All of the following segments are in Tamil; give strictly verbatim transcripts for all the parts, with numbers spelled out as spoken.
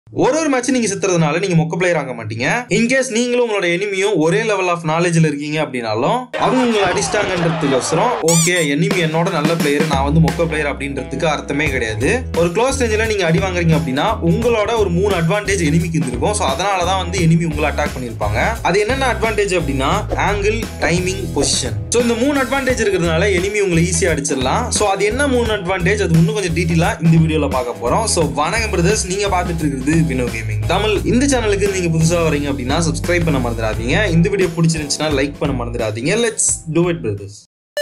ஒரு ஒரு மேட்ச் நீங்க செத்துறதுனால நீங்க மொக்க பிளேயர் ஆக மாட்டீங்க. இன்கேஸ் நீங்களும் உங்களோட எனிமியும் ஒரே லெவல் ஆஃப் நாலேஜ்ல இருக்கீங்க அப்படின்னாலும் அவங்க உங்களை அடிச்சிட்டாங்கன்றதுக்கோசரம் ஓகே எனிமி என்னோட நல்ல பிளேயர் நான் வந்து மொக்க பிளேயர் அப்படின்றதுக்கு அர்த்தமே கிடையாது. ஒரு க்ளோஸ் ரேஞ்சில் நீங்க அடி வாங்குறீங்க அப்படின்னா உங்களோட ஒரு மூணு அட்வான்டேஜ் எனிமிக்கு இருந்திருக்கும். ஸோ அதனாலதான் வந்து எனிமி உங்களை அட்டாக் பண்ணிருப்பாங்க. அது என்னென்ன அட்வான்டேஜ் அப்படின்னா ஆங்கிள், டைமிங், பொசிஷன். ஸோ இந்த மூணு அட்வான்டேஜ் இருக்கிறதுனால எனிமி உங்களை ஈஸியா அடிச்சிடலாம். ஸோ அது என்ன மூணு அட்வான்டேஜ் அது இன்னும் கொஞ்சம் டீட்டெயிலா இந்த வீடியோல பார்க்க போறோம். ஸோ வணக்கம் பிரதர்ஸ், நீங்க பார்த்துட்டு இருக்கிறது vinogaming தமிழ். இந்த சேனலுக்கு நீங்க புதுசா வரீங்க அப்படின்னா சப்ஸ்கிரைப் பண்ண மறந்துடாதீங்க. இந்த வீடியோ பிடிச்சிருந்துச்சுன்னா லைக் பண்ண மறந்துடாதீங்க. Let's do it brothers.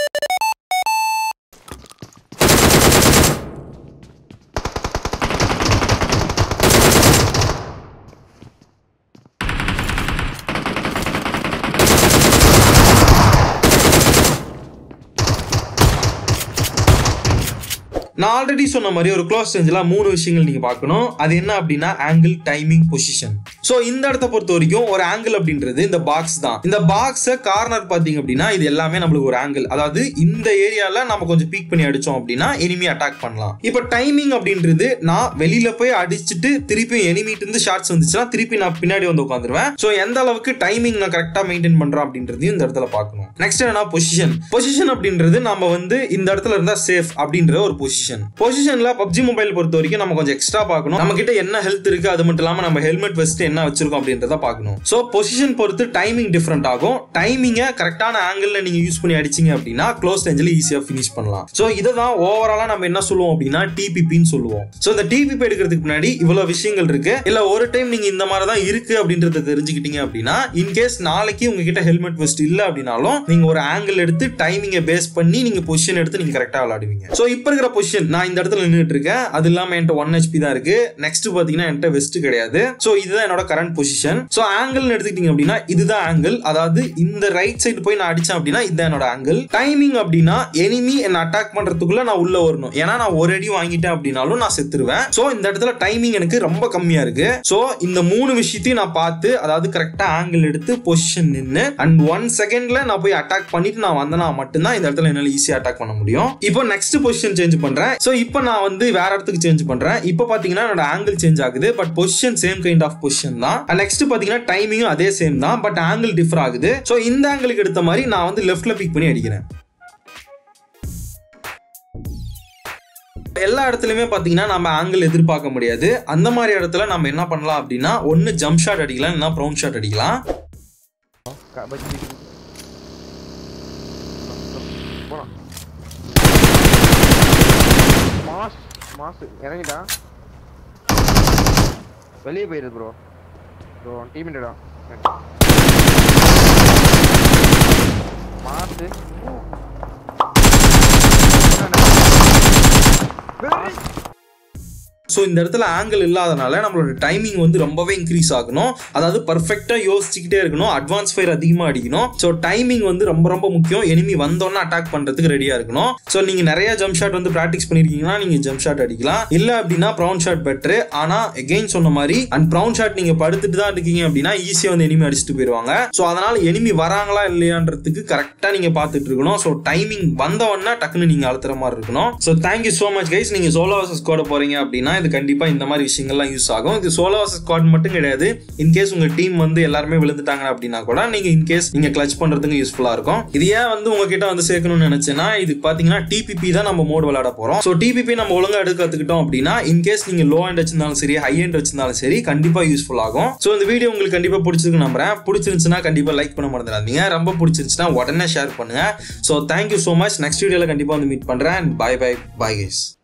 நான் ஆல்ரெடி சொன்ன மாதிரி ஒரு க்ளோஸ் ரேஞ்சில் மூணு விஷயங்கள் நீங்க பார்க்கணும். அது என்ன அப்படின்னா ஆங்கிள், டைமிங், பொசிஷன். ஸோ இந்த இடத்த பொறுத்த வரைக்கும் ஒரு ஆங்கிள் அப்படின்றது இந்த பாக்ஸ் தான். இந்த பாக்ஸை கார்னர் பார்த்தீங்க அப்படின்னா இது எல்லாமே நம்மளுக்கு ஒரு ஆங்கிள். அதாவது இந்த ஏரியால நம்ம கொஞ்சம் பீக் பண்ணி அடிச்சோம் அப்படின்னா எனிமி அட்டாக் பண்ணலாம். இப்போ டைமிங் அப்படின்றது நான் வெளியில போய் அடிச்சுட்டு திருப்பி எனிமிட்டு இருந்து ஷாட்ஸ் வந்துச்சுன்னா திருப்பி நான் பின்னாடி வந்து உட்காந்துருவேன். ஸோ எந்த அளவுக்கு டைமிங் நான் கரெக்டாக மெயின்டைன் பண்றேன் அப்படின்றதையும் இந்த இடத்துல பார்க்கணும். நெக்ஸ்ட் என்ன பொசிஷன். பொசிஷன் அப்படின்றது நம்ம வந்து இந்த இடத்துல இருந்தா சேஃப் அப்படின்ற ஒரு பொசிஷன். பொசிஷன்ல பப்ஜி மொபைல் பொறுத்த வரைக்கும் நம்ம கொஞ்சம் எக்ஸ்ட்ரா பார்க்கணும். நம்ம கிட்ட என்ன ஹெல்த் இருக்கு, அது மட்டும் இல்லாம நம்ம ஹெல்மெட் வெஸ்ட் என்ன வச்சிருக்கோம் அப்படின்றத பார்க்கணும். சோ பொசிஷன் பொறுத்து டைமிங் டிஃபரெண்ட் ஆகும். டைமிங்கை கரெக்டான ஆங்கிள் நீங்க யூஸ் பண்ணி அடிச்சீங்க அப்படின்னா க்ளோஸ் ரேஞ்சில் ஈஸியா ஃபினிஷ் பண்ணலாம். சோ இதை தான் ஓவராலா நம்ம என்ன சொல்லுவோம் அப்படின்னா டிபிபின்னு சொல்லுவோம். சோ இந்த டிபிபி எடுக்கிறதுக்கு முன்னாடி இவ்வளவு விஷயங்கள் இருக்கு. இல்ல ஒரு டைம் நீங்க இந்த மாதிரி தான் இருக்கு அப்படின்றத தெரிஞ்சுக்கிட்டீங்க அப்படின்னா இன்கேஸ் நாளைக்கு உங்ககிட்ட ஹெல்மெட் வெஸ்ட் இல்ல அப்படின்னாலும் நீங்க ஒரு ஆங்கிள் எடுத்து டைமிங்கை பேஸ் பண்ணி நீங்க பொசிஷன் எடுத்து நீங்க கரெக்டா விளையாடுவீங்க. சோ இப்ப இருக்கிற பொசிஷன் நான் இந்த இடத்துல நின்னுட்டு இருக்கேன். அது இல்லாம என்கிட்ட ஒன் ஹெச்பி தான் இருக்கு. நெக்ஸ்ட் பாத்தீங்கன்னா என்கிட்ட வெஸ்ட் கிடையாது. சோ இதுதான் என்னோட கரண்ட் பொசிஷன். சோ ஆங்கிள் எடுத்துக்கிட்டீங்க அப்படின்னா இதுதான் ஆங்கிள். அதாவது இந்த ரைட் சைடு போய் நான் அடிச்சேன் அப்படின்னா இதுதான் என்னோட ஆங்கிள். டைமிங் அப்படின்னா எனிமி என்ன அட்டாக் பண்றதுக்குள்ள நான் உள்ள வரணும். ஏன்னா நான் ஒரு அடி வாங்கிட்டேன் அப்படின்னாலும் நான் செத்துருவேன். சோ இந்த இடத்துல டைமிங் எனக்கு ரொம்ப கம்மியா இருக்கு. சோ இந்த மூணு விஷயத்தையும் நான் பார்த்து அதாவது கரெக்டா ஆங்கிள் எடுத்து பொசிஷன் நின்னு அண்ட் ஒன் செகண்ட்ல நான் போய் அட்டாக் பண்ணிட்டு நான் வந்தனா மட்டும்தான் இந்த இடத்துல என்னால ஈஸியா அட்டாக் பண்ண முடியும். இப்போ நெக்ஸ்ட் பொசிஷன் சேஞ்ச் பண்றேன். சோ இப்போ நான் வந்து வேற இடத்துக்கு சேஞ்ச் பண்றேன். இப்போ பாத்தீங்கன்னா என்னோட ஆங்கிள் சேஞ்ச் ஆகுது. But position same kind of position தான். நெக்ஸ்ட் பாத்தீங்கன்னா டைமிங்கும் அதே சேம் தான். பட் ஆங்கிள் டிஃபர் ஆகுது. சோ இந்த ஆங்கிளுக்கு எடுத்த மாதிரி நான் வந்து லெஃப்ட்ல பிக் பண்ணி அடிக்கிறேன். எல்லா இடத்துலயுமே பாத்தீங்கன்னா நம்ம ஆங்கிள் எதிர்பார்க்க முடியாது. அந்த மாதிரி இடத்துல நம்ம என்ன பண்ணலாம் அப்படின்னா ஒன்னு ஜம்ப் ஷாட் அடிக்கலாம், இல்லைன்னா ப்ரவுன் ஷாட் அடிக்கலாம். மாஸ் மாஸ் இறங்கிட்டா வெளியே போயிடுது ப்ரோ. ப்ரோ டீம்மேட்டா மாஸ் ஸோ இந்த இடத்துல ஆங்கிள் இல்லாதனால நம்மளோட டைமிங் வந்து ரொம்பவே இன்க்ரீஸ் ஆகணும். அதாவது பர்ஃபெக்டா யோசிச்சுக்கிட்டே இருக்கணும். அட்வான்ஸ் ஃபயர் அதிகமாக அடிக்கணும். ஸோ டைமிங் வந்து ரொம்ப ரொம்ப முக்கியம். எனிமி வந்தோன்னா அட்டாக் பண்றதுக்கு ரெடியா இருக்கணும். ஸோ நீங்க நிறைய ஜம்ப் ஷாட் வந்து பிராக்டிஸ் பண்ணிருக்கீங்கன்னா நீங்க ஜம்ப் ஷாட் அடிக்கலாம். இல்ல அப்படின்னா ப்ரவுன் ஷாட் பெட்டர். ஆனா எகெயின் சொன்ன மாதிரி அண்ட் ப்ரவுன் ஷாட் நீங்க படுத்துட்டு தான் இருக்கீங்க அப்படின்னா ஈஸியா வந்து எனிமி அடிச்சுட்டு போயிருவாங்க. ஸோ அதனால எனிமி வராங்களா இல்லையான்றதுக்கு கரெக்டா நீங்க பார்த்துட்டு இருக்கணும். ஸோ டைமிங் வந்தவொன்னா டக்குன்னு நீங்க அழுத்துற மாதிரி இருக்கணும். So thank you so much guys. நீங்க சோலோ வர்சஸ் ஸ்குவாட் போறீங்க அப்படின்னா இது கண்டிப்பா இந்த மாதிரி விஷயங்கள்லாம் யூஸ் ஆகும். இது சோலோ வர்சஸ் ஸ்குவாட் மட்டும் கிடையாது. இன்கேஸ் உங்க டீம் வந்து எல்லாருமே விழுந்துட்டாங்க அப்படின்னா கூட நீங்க இன்கேஸ் நீங்க கிளட்ச் பண்றதுக்கு யூஸ்ஃபுல்லா இருக்கும். இது ஏன் வந்து உங்ககிட்ட வந்து சேர்க்கணும்னு நினைச்சேன்னா இது பாத்தீங்கன்னா டிபிபி தான் நம்ம மோட் விளையாட போறோம். ஸோ டிபிபி நம்ம ஒழுங்கா எடுக்க கத்துக்கிட்டோம் அப்படின்னா இன்கேஸ் நீங்க லோ ஹேண்ட் வச்சிருந்தாலும் சரி, ஹை ஹேண்ட் வச்சிருந்தாலும் சரி கண்டிப்பா யூஸ்ஃபுல் ஆகும். ஸோ இந்த வீடியோ உங்களுக்கு கண்டிப்பா பிடிச்சிருக்கு நம்புறேன். பிடிச்சிருந்துச்சுன்னா கண்டிப்பா லைக் பண்ண மறந்துடாதீங்க. ரொம்ப பிடிச்சிருந்துச்சுன்னா உடனே ஷேர் பண்ணுங்க. So thank you so much. Next வீடியோல கண்டிப்பா வந்து மீட் பண்றேன். Bye bye bye guys.